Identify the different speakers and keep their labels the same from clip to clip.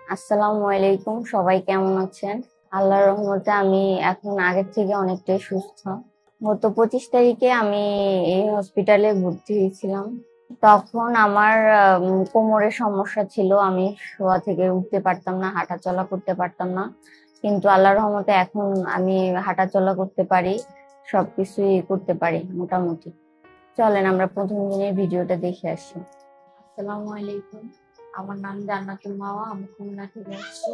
Speaker 1: আসসালামু আলাইকুম, সবাই কেমন আছেন? আল্লাহর রহমতে আমি এখন আগের থেকে অনেকটাই সুস্থ। গত 25 তারিখে আমি এই হসপিটালে ভর্তি হয়েছিলাম। তখন আমার কোমরের সমস্যা ছিল, আমি শোয়া থেকে উঠতে পারতাম না, হাঁটা চলা করতে পারতাম না। কিন্তু আল্লাহর রহমতে এখন আমি হাঁটা চলা করতে পারি, সবকিছুই করতে পারি মোটামুটি। চলেন আমরা প্রথম দিনের ভিডিওটা দেখে আসি। আসসালামু আলাইকুম, আমার নাম জান্নাতুল মাওয়া, আমি খুলনা থেকে আসছি।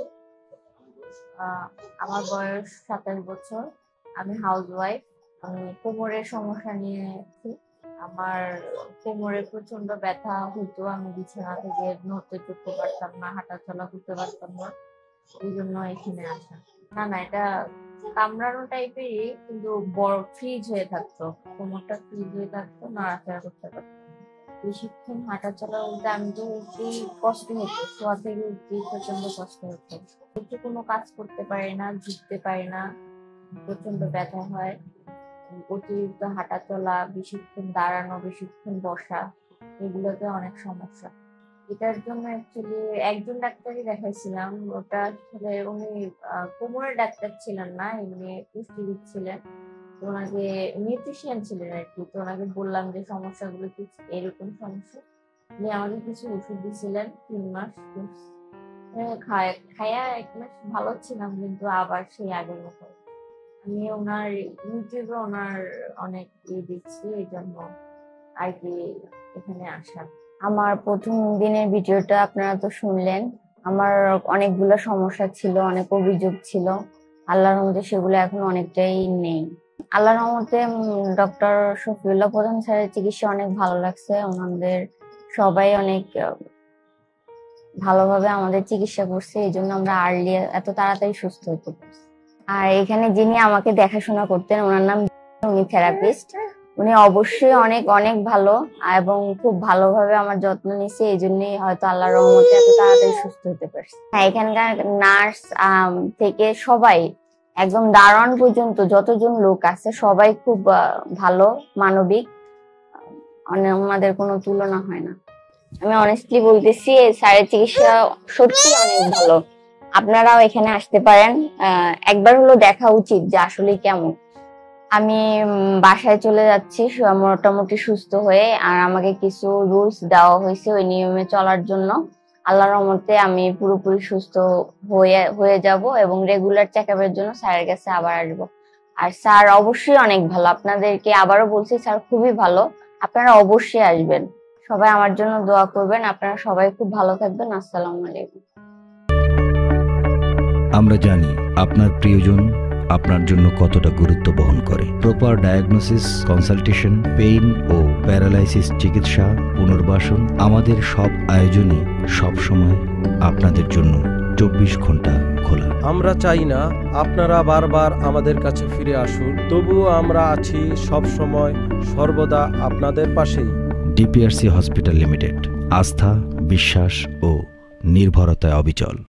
Speaker 1: আমার বয়স 27 বছর। আমি হাউস ওয়াইফ। আমি কোমরের সমস্যা নিয়ে আছি। আমার কোমরে প্রচন্ড ব্যথা হতো, আমি বিছানা থেকে নড়তে চড়তে পারতাম না, হাঁটা চলা করতে পারতাম না। এই জন্য এখানে আসা। না, এটা কামড়ানো টাইপেরই, কিন্তু বড় ফ্রিজ হয়ে থাকতো, কোমরটা ফ্রিজ হয়ে থাকতো, নাড়াচাড়া করতে পারতাম। বেশিক্ষণ হাঁটা চলা বলতে আমি তো উঠতেই কষ্ট হতো, শোয়া থেকে উঠতেই প্রচন্ড কষ্ট হতো। একটু কোনো কাজ করতে পারি না, ঝুঁকতে পারি না, প্রচন্ড ব্যথা হয়। অতিরিক্ত হাঁটা চলা, বেশিক্ষণ দাঁড়ানো, বেশিক্ষণ বসা, এগুলোতে অনেক সমস্যা। এটার জন্য অ্যাকচুয়ালি একজন ডাক্তারই দেখাইছিলাম। ওটা আসলে উনি কোমরের ডাক্তার ছিলেন না, এমনি পুষ্টিবিদ ছিলেন। ওনাকে নিউট্রিশিয়ান ছিলেন আর কি। তো ওনাকে বললাম যে সমস্যাগুলো কি, এরকম সমস্যা। উনি আমাকে কিছু ওষুধ দিয়েছিলেন 3 মাস কোর্স। খায়া 1 মাস ভালো ছিলাম, কিন্তু আবার সেই আগের মতো। আমি ওনার ইউটিউবে ওনার অনেক দেখছি, এই জন্য আর কি এখানে আসা। আমার প্রথম দিনের ভিডিওটা আপনারা তো শুনলেন। আমার অনেকগুলো সমস্যা ছিল, অনেক অভিযোগ ছিল। আল্লাহর রহমতে সেগুলো এখন অনেকটাই নেই। আল্লাহর রহমতে ডক্টর শফিউল্লাহ প্রধান স্যারের চিকিৎসা অনেক ভালো লাগছে। ওনাদের সবাই অনেক ভালোভাবে আমাদের চিকিৎসা করছে, এই জন্য আমরা আর্লি এত তাড়াতাড়ি সুস্থ হতে পারছি। আর এখানে যিনি আমাকে দেখাশোনা করতেন, ওনার নাম, উনি থেরাপিস্ট। উনি অবশ্যই অনেক অনেক ভালো এবং খুব ভালোভাবে আমার যত্ন নিচ্ছে, এই জন্যই হয়তো আল্লাহর রহমতে এত তাড়াতাড়ি সুস্থ হতে পারছি। হ্যাঁ, এখানকার নার্স থেকে সবাই, একদম দারোয়ান পর্যন্ত যতজন লোক আছে সবাই খুব ভালো, মানবিক। ওনাদের কোনো তুলনা হয় না। আমি অনেস্টলি বলতেছি, স্যারের চিকিৎসা সত্যি অনেক ভালো। আপনারাও এখানে আসতে পারেন, একবার হলো দেখা উচিত যে আসলে কেমন। আমি বাসায় চলে যাচ্ছি মোটামুটি সুস্থ হয়ে। আর আমাকে কিছু রুলস দেওয়া হয়েছে ওই নিয়মে চলার জন্য। আল্লাহর রহমতে আমি পুরোপুরি সুস্থ হয়ে যাব এবং রেগুলার চেকআপের জন্য স্যারের কাছে আবার আসবো। আর স্যার অবশ্যই অনেক ভালো, আপনাদেরকে আবারও বলছি স্যার খুবই ভালো, আপনারা অবশ্যই আসবেন। সবাই আমার জন্য দোয়া করবেন। আপনারা সবাই খুব ভালো থাকবেন। আসসালামু আলাইকুম।
Speaker 2: আমরা জানি আপনার প্রিয়জন আপনার জন্য কতটা গুরুত্ব বহন করে। প্রপার ডায়াগনোসিস, কনসালটেশন, পেইন ও প্যারালাইসিস চিকিৎসা, পুনর্বাসন, আমাদের সব আয়োজনই সবসময় আপনাদের জন্য 24 ঘন্টা খোলা।
Speaker 3: আমরা চাই না আপনারা বারবার আমাদের কাছে ফিরে আসুন, তবুও আমরা আছি সব সময় সর্বদা আপনাদের পাশেই।
Speaker 2: ডিপিআরসি হসপিটাল লিমিটেড, আস্থা, বিশ্বাস ও নির্ভরতায় অবিচল।